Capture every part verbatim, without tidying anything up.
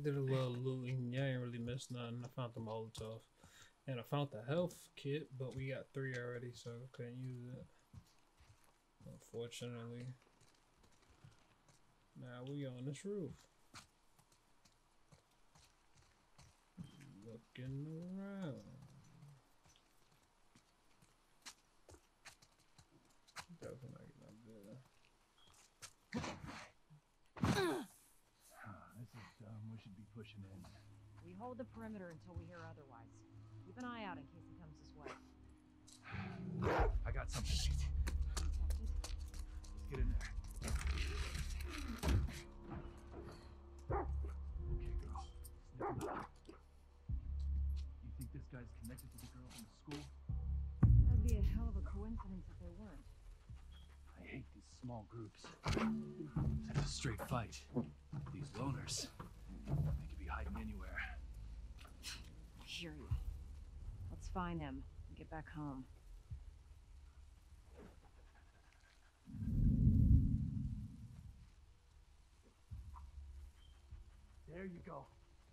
did a little looting. Yeah, I ain't really missed nothing. I found the Molotov. And I found the health kit, but we got three already, so I couldn't use it. Unfortunately. Now we on this roof. Looking around. Definitely not good. This is dumb. We should be pushing in. We hold the perimeter until we hear otherwise. Keep an eye out in case he comes this way. I got something. Detected? Let's get in there. Okay, girl. Snip him out. You think this guy's connected to the girl from the school? That'd be a hell of a coincidence if they weren't. I hate these small groups. It's a straight fight. These loners, they could be hiding anywhere. I hear you. Let's find him and get back home. There you go.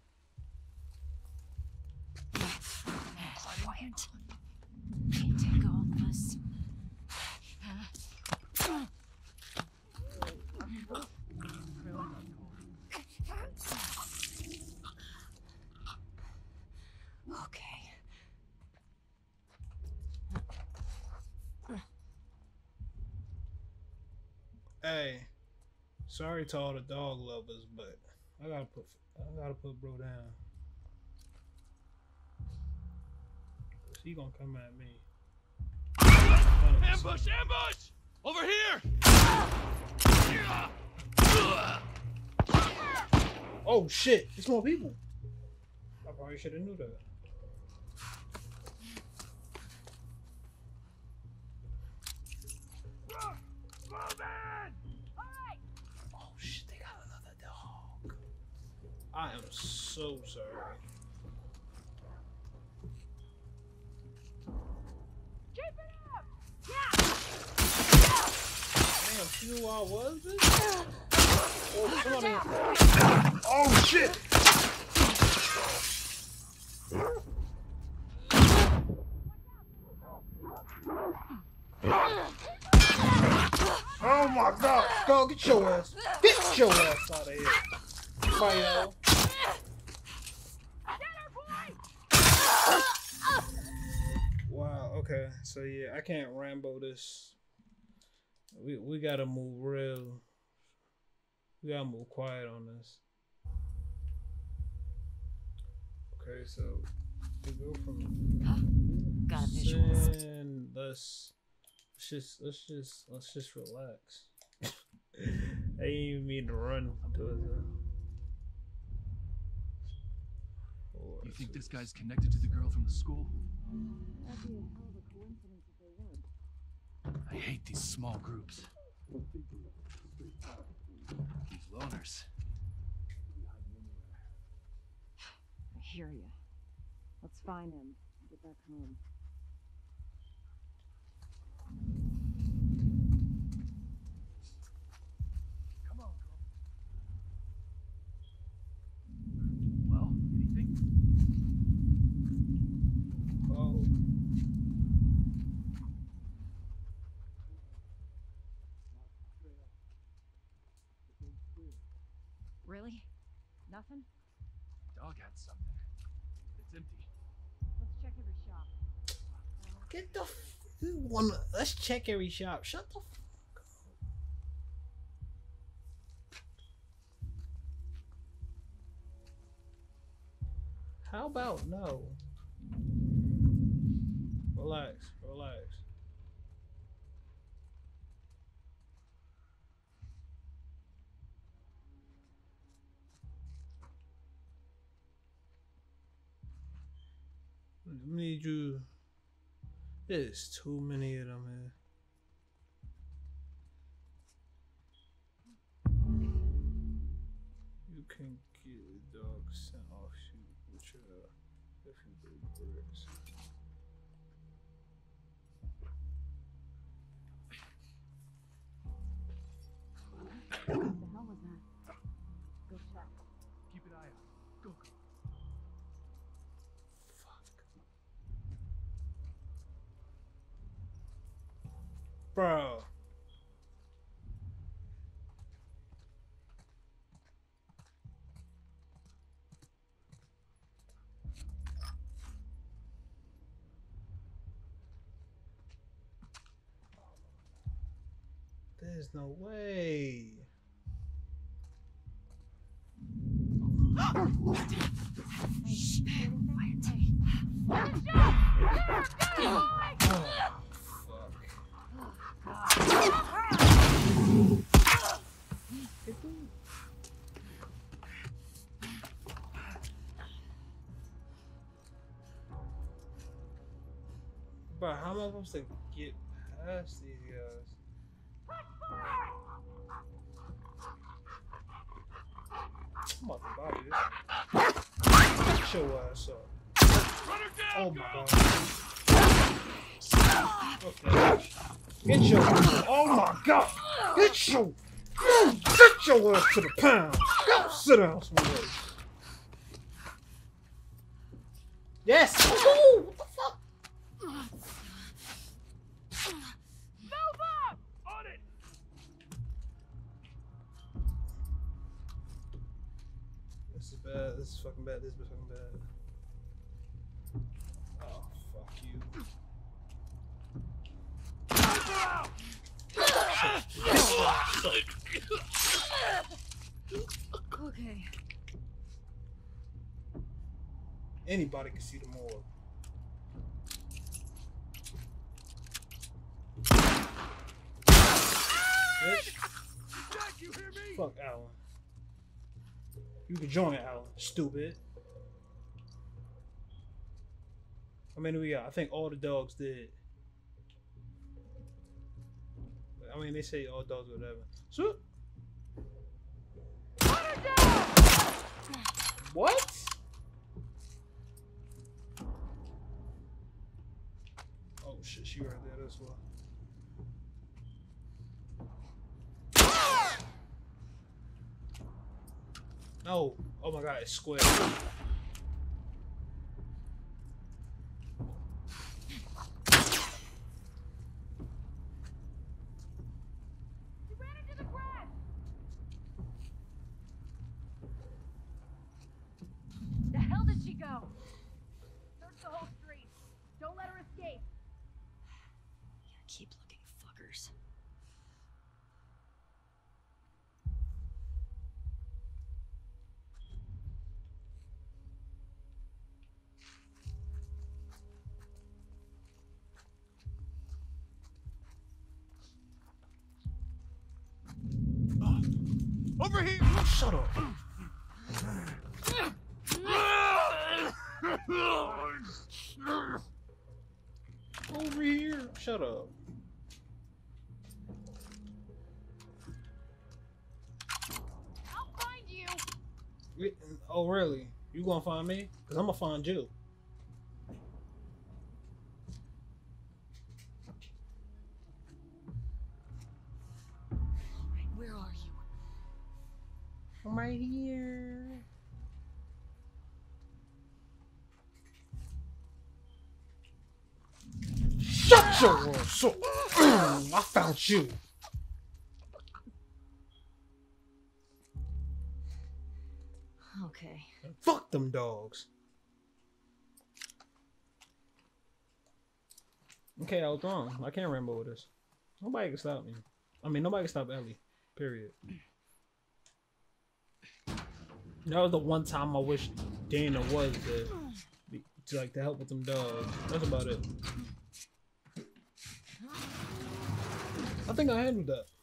Quiet. Can't take all of us. Okay. Hey, sorry to all the dog lovers, but I gotta put I gotta put bro down. He gonna come at me. Ambush! Ambush! Over here! Oh shit! It's more people. I probably should have knew that. Oh shit! They got another dog. I am so sorry. Keep it up! Damn, she knew who I was, bitch? Oh, somebody... oh shit! Oh my god! Go get your ass! Get your ass out of here! Fire! Wow. Okay. So yeah, I can't Rambo this. We we gotta move real. We gotta move quiet on this. Okay, so we go from Got a visual. and let's let's just let's just let's just relax. I didn't even mean to run towards her. You think this guy's connected to the girl from the school? That'd be a hell of a coincidence if they weren't. I hate these small groups. These loners. I hear you. Let's find him and get back home. Come on, girl. Well, anything? Oh. Really? Nothing? Dog had something. It's empty. Let's check every shop. Get the f you wanna let's check every shop. Shut the fuck up. How about no? Relax, relax. I need you. There's too many of them here. You can get a dog sent off you with your if you break bricks. What the hell was that? Go check. Keep an eye out. Bro. There's no way. Bro, how am I supposed to get past these guys? I'm about to body this. Get your ass up. Oh my god. Okay. Get your oh my god. Get your get your ass to the pound. Go sit down somewhere. Yes! Ooh, what the fuck? This is bad. This is fucking bad. This is fucking bad. Oh, fuck you. Okay. Anybody can see the morgue. Bitch. Fuck Alan. You can join Alan, stupid. How many we got? I think all the dogs did. I mean, they say all dogs, whatever. So. What? Oh shit, she right there as well. No. Oh my god, it's square. The hell did she go? Search the whole street. Don't let her escape. Yeah, keep looking, fuckers. Over here! Shut up. Over here. Shut up. I'll find you. Wait, oh really? You gonna find me? Cause I'm gonna find you. Right, where are you? I'm right here. Shut your ass up. I found you. Okay. Fuck them dogs. Okay, I was wrong. I can't ramble with this. Nobody can stop me. I mean, nobody can stop Ellie. Period. That was the one time I wish Dana was there to like to help with them dogs. That's about it. I think I handled that.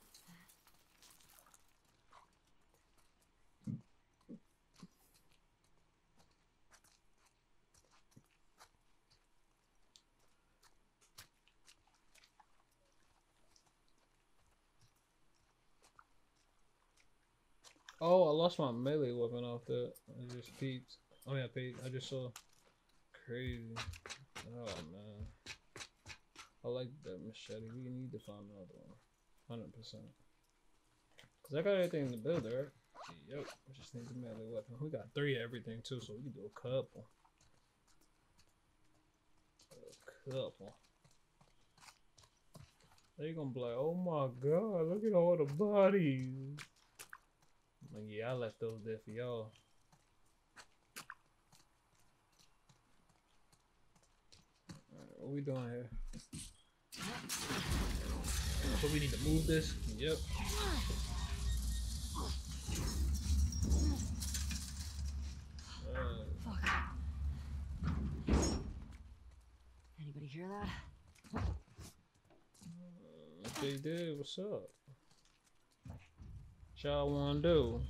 Oh, I lost my melee weapon off that. I just peeped. Oh yeah, peeped. I just saw. Crazy. Oh man. I like that machete. We need to find another one. one hundred percent. Cause I got everything in the builder, right? Yep. We just need the melee weapon. We got three of everything too, so we can do a couple. A couple. They gonna be like, oh my god, look at all the bodies. I'm like, yeah, I left those there for y'all. Alright, what we doing here? So we need to move this? Yep. Uh, Fuck. Anybody hear that? If they did, what's up? What y'all wanna do?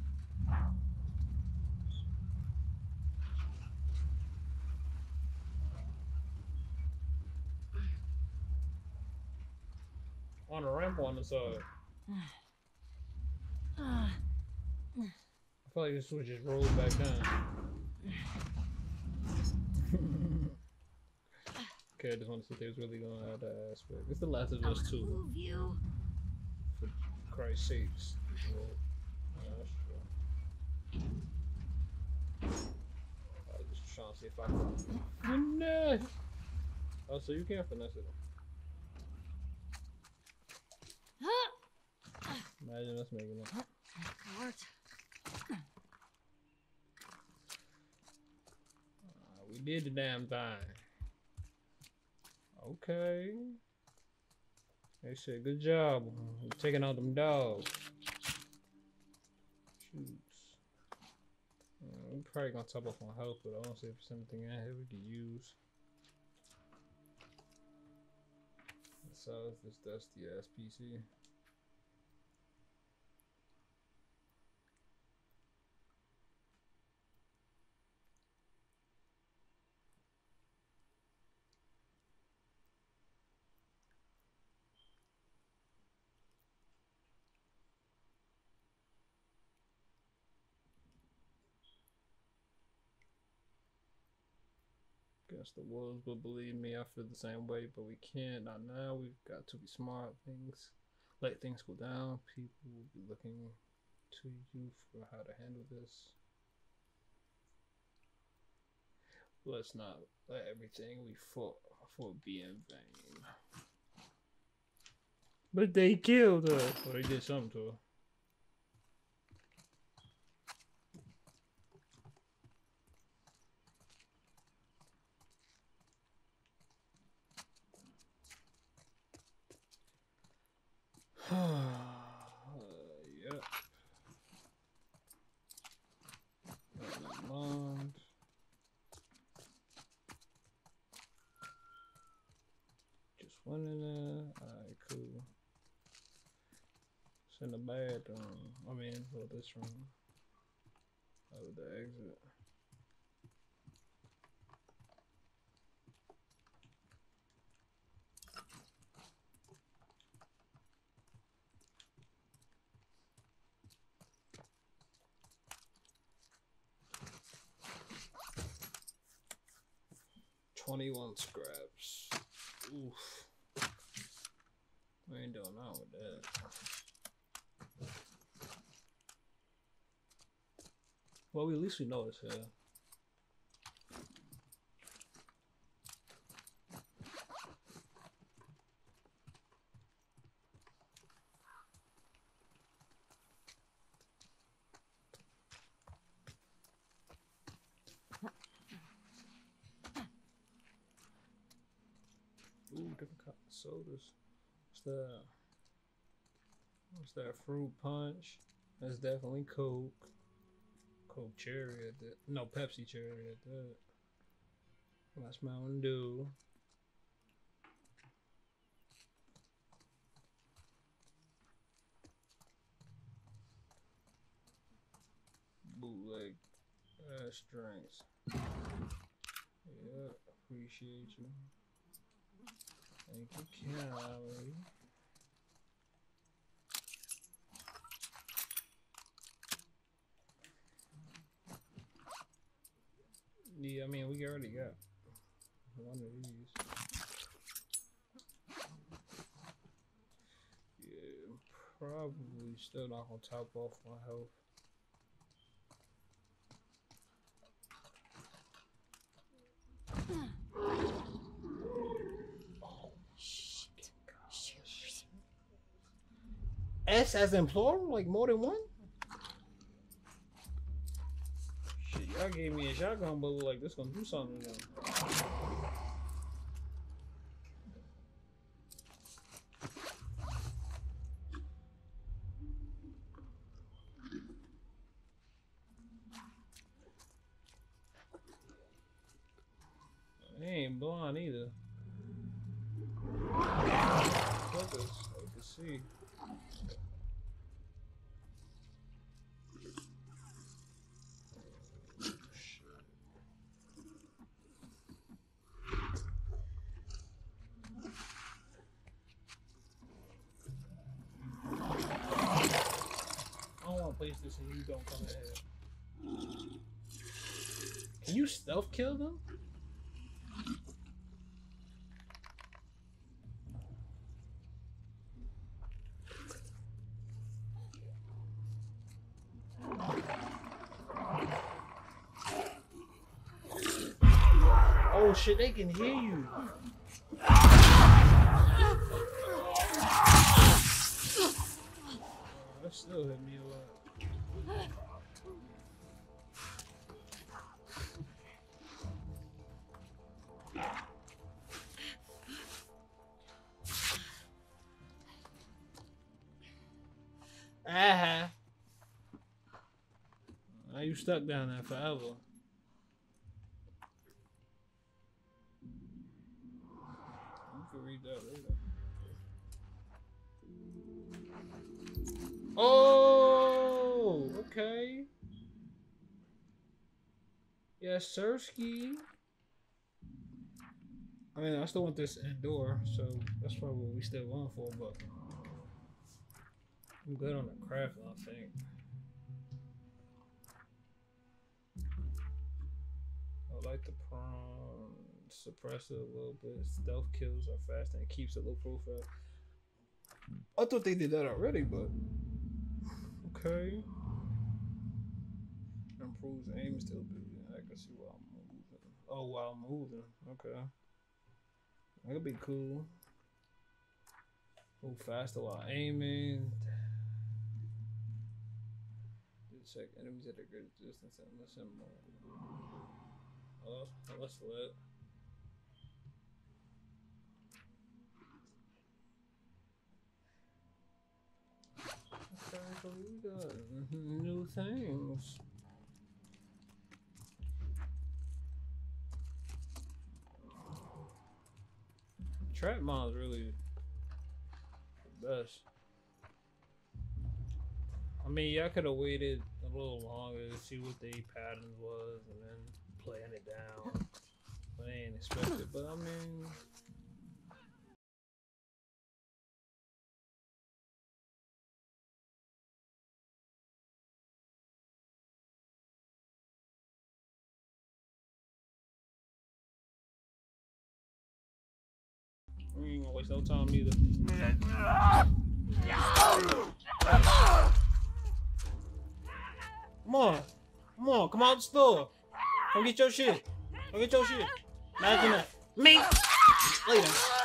On a ramp on the side. I feel like this would just roll back down. Okay, I just want to see if they was really gonna have that aspect. It's the Last of Us two. Move you. For Christ's sakes. Well, yeah, that's true. I was just trying to see if I can finesse. Oh, so you can't finesse it. Imagine us making it. That worked. Uh, we did the damn thing. Okay. They said, good job. We're taking out them dogs. Shoots. Uh, we're probably gonna top off on health, but I don't see if there's anything in here we could use. So it's this dusty ass P C. Guess the wolves will believe me. I feel the same way, but we can't. Not now. We've got to be smart. Things let things go down. People will be looking to you for how to handle this. Let's not let everything we fought for be in vain. But they killed her. Or they did something to her. uh, yep. Never mind. Just one in there. Alright, cool. It's in the bathroom. I mean, well, this room. Oh, the exit. twenty-one scraps. Oof. We ain't doing nothing with that. Well, we, at least we know it's here. Ooh, different kind of sodas. What's that? What's that? Fruit punch. That's definitely Coke. Coke cherry at that. No, Pepsi cherry at that. That's Mountain Dew. Bootleg ass drinks. Yeah, appreciate you. Thank you, Callie. Yeah, I mean, we already got one of these. Yeah, probably still not gonna top off my health. S as in plural? Like more than one? Shit, y'all gave me a shotgun, but look like this gonna do something now. They ain't blind either. Focus, I can see. I don't want to place this and you don't come in here. Can you stealth kill them? Oh shit, they can hear you. Oh, that still hit me a lot. Uh-huh. Now you stuck down there forever. You can read that later. Oh, okay. Yeah, Sirski. I mean, I still want this indoor, so that's probably what we still going for, but I'm good on the craft, I think. I like the prawn, suppress it a little bit. Stealth kills are fast and keeps a low profile. I thought they did that already, but okay. Improves aim stability. I can see while I'm moving. Oh, while I'm moving. Okay. That'll be cool. Move faster while aiming. Check enemies at a greater distance and listen more. Oh, that's lit. Okay, so we got new things. Trap mod's really the best. I mean, y'all could have waited a little longer to see what the patterns was and then playing it down. But I ain't expect it, but I mean. We ain't gonna waste no time either. Come on. Come on, come out the store. Come get your shit. Come get your shit. Imagine that. Me! Later.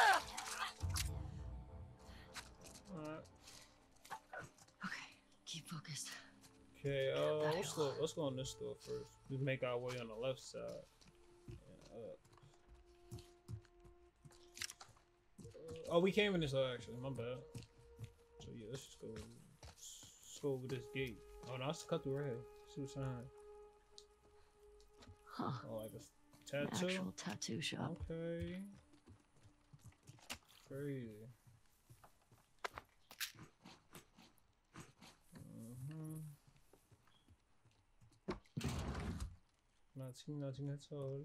Alright. Okay, keep focused. Okay, uh, let's go, let's go on this store first. We make our way on the left side. Yeah, uh, Oh, we came in this way actually, my bad. So yeah, let's just go, let's go over this gate. Oh no, let's cut through right here. See what's behind. Huh. Oh, like a tattoo? Actual tattoo shop. Okay. Crazy. Mm-hmm. Nothing, nothing at all.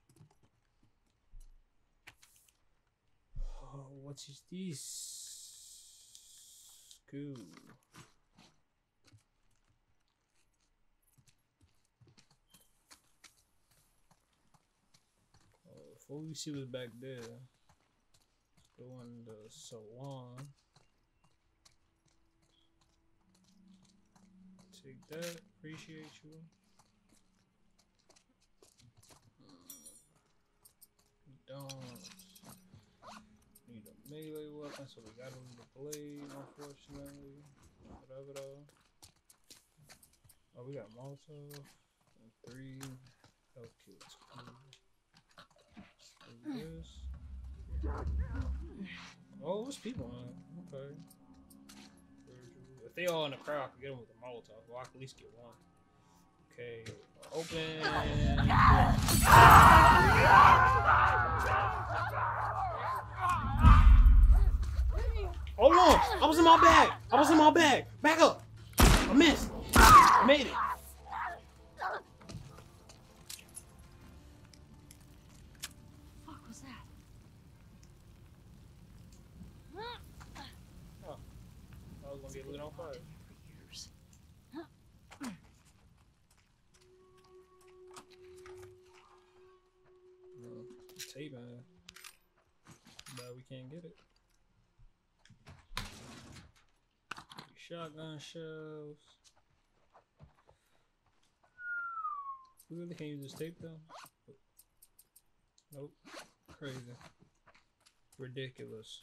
Oh, what is this? School. Oh, before we see what's back there, let's go in the salon. Take that. Appreciate you. Don't. Need a melee weapon, so we gotta need a blade, unfortunately. Whatever though. Oh, we got Molotov. And three health kits. Cool. This. Oh, there's people on it. Okay. If they all in the crowd, I can get them with a Molotov. Well, I can at least get one. Okay. Open. Hold on! I was in my bag! I was in my bag! Back up! I missed! I made it! What was that? Oh. I was gonna get lit on fire. For years. No, tape, man. But we can't get it. Shotgun shells. We really can't use this tape though. Nope. Crazy. Ridiculous.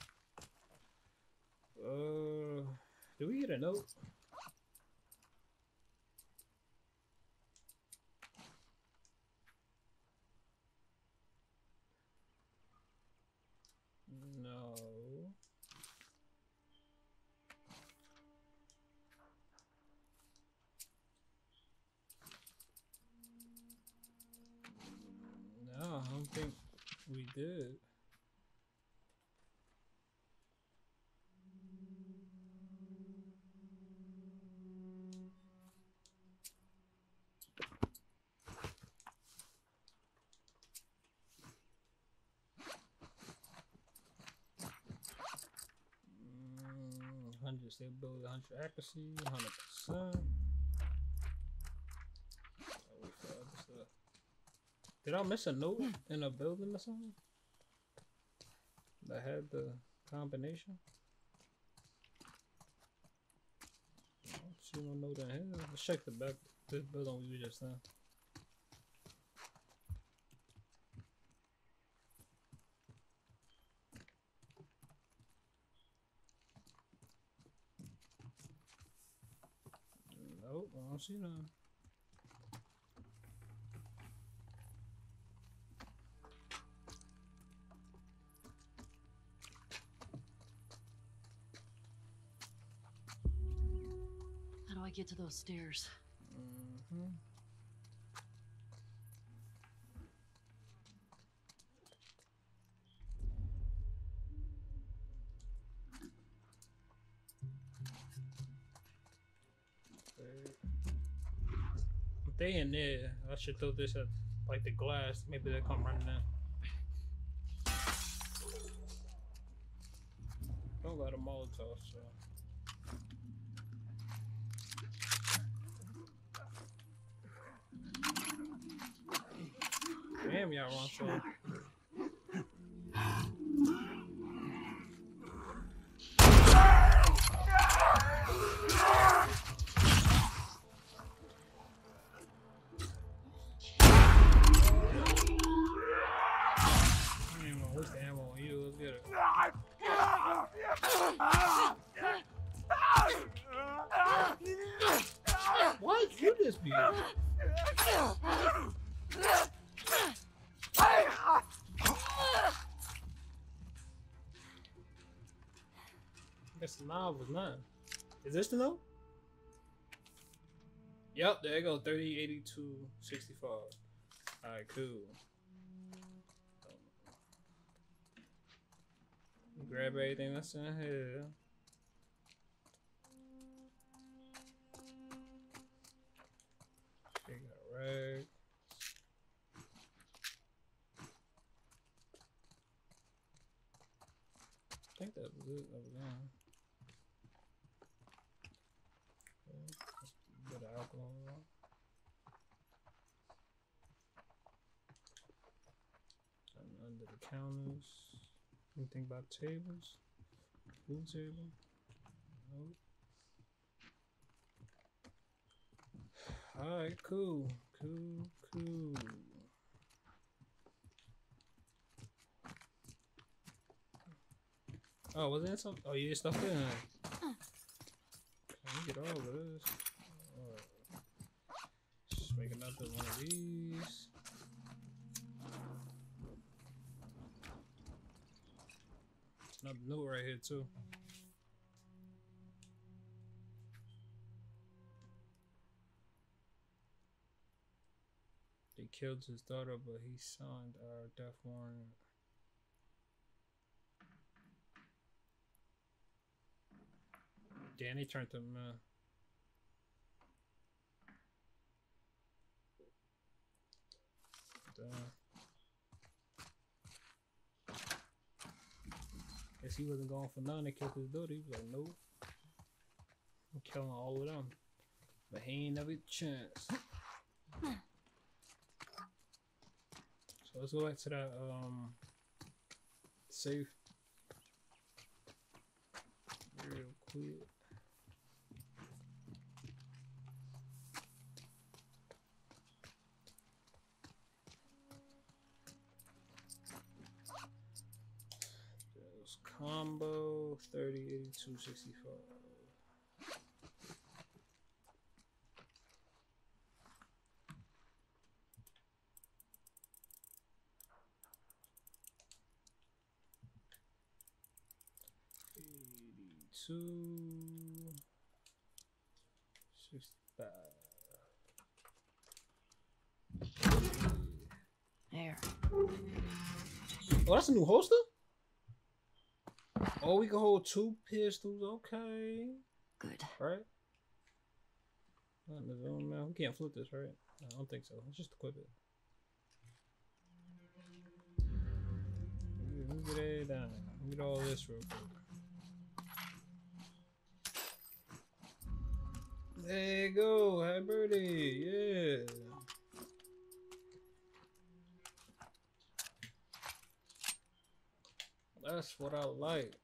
Uh, do we get a note? No. No, I don't think we did. Mm, one hundred stability, one hundred accuracy, one hundred percent. Did I miss a note in a building or something that had the combination? I don't see no note in here. Let's check the back. This building we were just in. Nope, I don't see none. How do I get to those stairs? Mm-hmm. If they in there, I should throw this at like the glass. Maybe they'll come running in. Don't got a Molotov, so. Damn, y'all run slow. What's the ammo on you? Let's get it. Why you this be? Guess the knob was nine. Is this the note? Yep, there you go. thirty, eighty-two, sixty-five. Alright, cool. Grab everything that's in here. Okay, got rag. I think that was it. That was on. Okay, bit of alcohol. And under the counters. Anything about tables? Pool table? Nope. Alright, cool. Cool, cool. Oh, was there something? Oh, you get stuff in? Get all of this. Alright. Just make another one of these. Another note right here too. They killed his daughter, but he signed our death warrant. Danny turned him. Uh, Damn. Guess he wasn't going for none. They killed his daughter. He was like, nope. I'm killing all of them. But he ain't never get a chance. So let's go back to that um safe real quick. There's combo thirty eighty-two sixty-five. Two sixty-five. There. Oh, that's a new holster? Oh, we can hold two pistols. Okay. Good. Right? Not in the zone, man. We can't flip this, right? I don't think so. Let's just equip it. Let me get it down. Let me get all this real quick. There you go. Happy birthday. Yeah. That's what I like.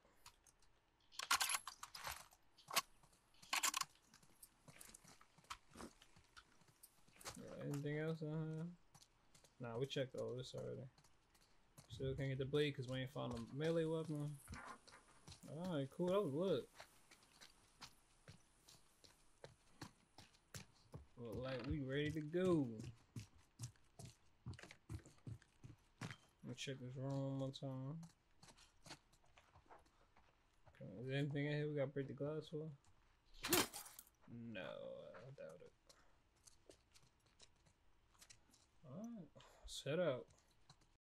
Anything else? Uh-huh. Nah, we checked all this already. Still can't get the blade because we ain't found a melee weapon. Alright, cool. That was lit. Look like we ready to go. Let me check this room one more time. Okay, is there anything in here we gotta break the glass for? No, I doubt it. Alright, set out.